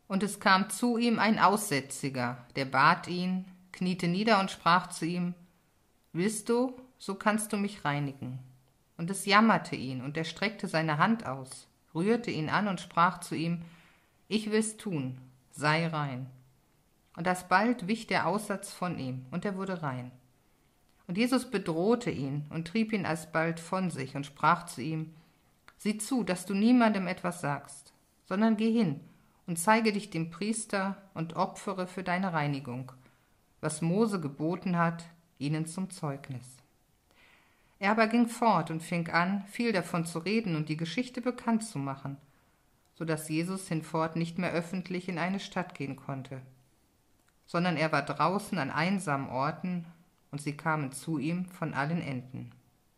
Und es kam zu ihm ein Aussätziger, der bat ihn, kniete nieder und sprach zu ihm: Willst du, so kannst du mich reinigen. Und es jammerte ihn, und er streckte seine Hand aus, rührte ihn an und sprach zu ihm: Ich will's tun, sei rein. Und alsbald wich der Aussatz von ihm, und er wurde rein. Und Jesus bedrohte ihn und trieb ihn alsbald von sich und sprach zu ihm: Sieh zu, dass du niemandem etwas sagst, sondern geh hin und zeige dich dem Priester und opfere für deine Reinigung, was Mose geboten hat, ihnen zum Zeugnis. Er aber ging fort und fing an, viel davon zu reden und die Geschichte bekannt zu machen, so dass Jesus hinfort nicht mehr öffentlich in eine Stadt gehen konnte, sondern er war draußen an einsamen Orten, und sie kamen zu ihm von allen Enden.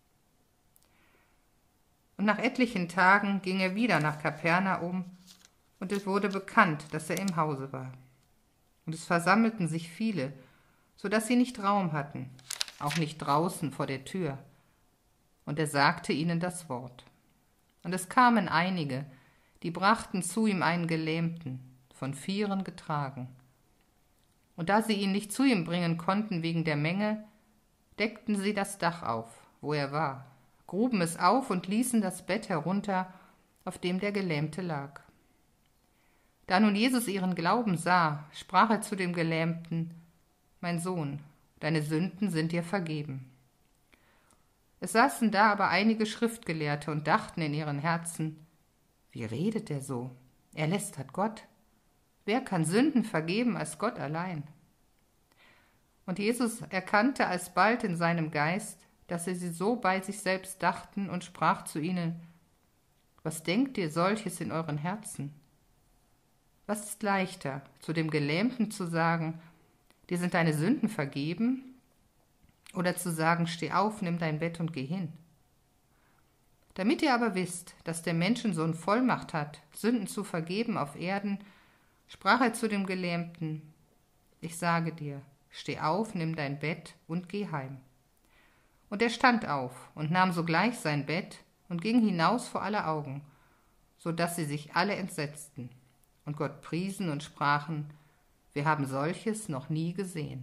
Und nach etlichen Tagen ging er wieder nach Kapernaum, und es wurde bekannt, dass er im Hause war. Und es versammelten sich viele, so dass sie nicht Raum hatten, auch nicht draußen vor der Tür. Und er sagte ihnen das Wort. Und es kamen einige, die brachten zu ihm einen Gelähmten, von Vieren getragen. Und da sie ihn nicht zu ihm bringen konnten wegen der Menge, deckten sie das Dach auf, wo er war, gruben es auf und ließen das Bett herunter, auf dem der Gelähmte lag. Da nun Jesus ihren Glauben sah, sprach er zu dem Gelähmten: Mein Sohn, deine Sünden sind dir vergeben. Es saßen da aber einige Schriftgelehrte und dachten in ihren Herzen: Wie redet er so? Er lästert Gott. Wer kann Sünden vergeben als Gott allein? Und Jesus erkannte alsbald in seinem Geist, dass sie so bei sich selbst dachten, und sprach zu ihnen: Was denkt ihr solches in euren Herzen? Was ist leichter, zu dem Gelähmten zu sagen: Dir sind deine Sünden vergeben, oder zu sagen: Steh auf, nimm dein Bett und geh hin? Damit ihr aber wisst, dass der Menschensohn Vollmacht hat, Sünden zu vergeben auf Erden, sprach er zu dem Gelähmten: Ich sage dir, steh auf, nimm dein Bett und geh heim. Und er stand auf und nahm sogleich sein Bett und ging hinaus vor aller Augen, so dass sie sich alle entsetzten und Gott priesen und sprachen: Wir haben solches noch nie gesehen.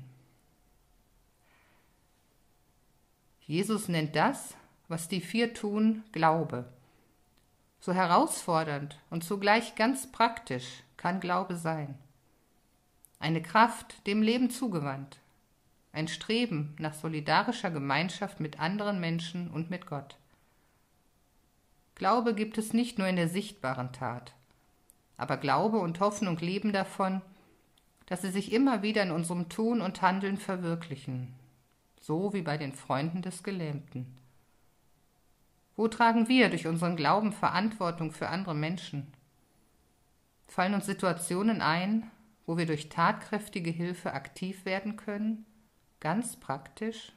Jesus nennt das, was die vier tun, Glaube. So herausfordernd und zugleich ganz praktisch kann Glaube sein. Eine Kraft, dem Leben zugewandt. Ein Streben nach solidarischer Gemeinschaft mit anderen Menschen und mit Gott. Glaube gibt es nicht nur in der sichtbaren Tat, aber Glaube und Hoffnung leben davon, dass sie sich immer wieder in unserem Tun und Handeln verwirklichen, so wie bei den Freunden des Gelähmten. Wo tragen wir durch unseren Glauben Verantwortung für andere Menschen? Fallen uns Situationen ein, wo wir durch tatkräftige Hilfe aktiv werden können, ganz praktisch?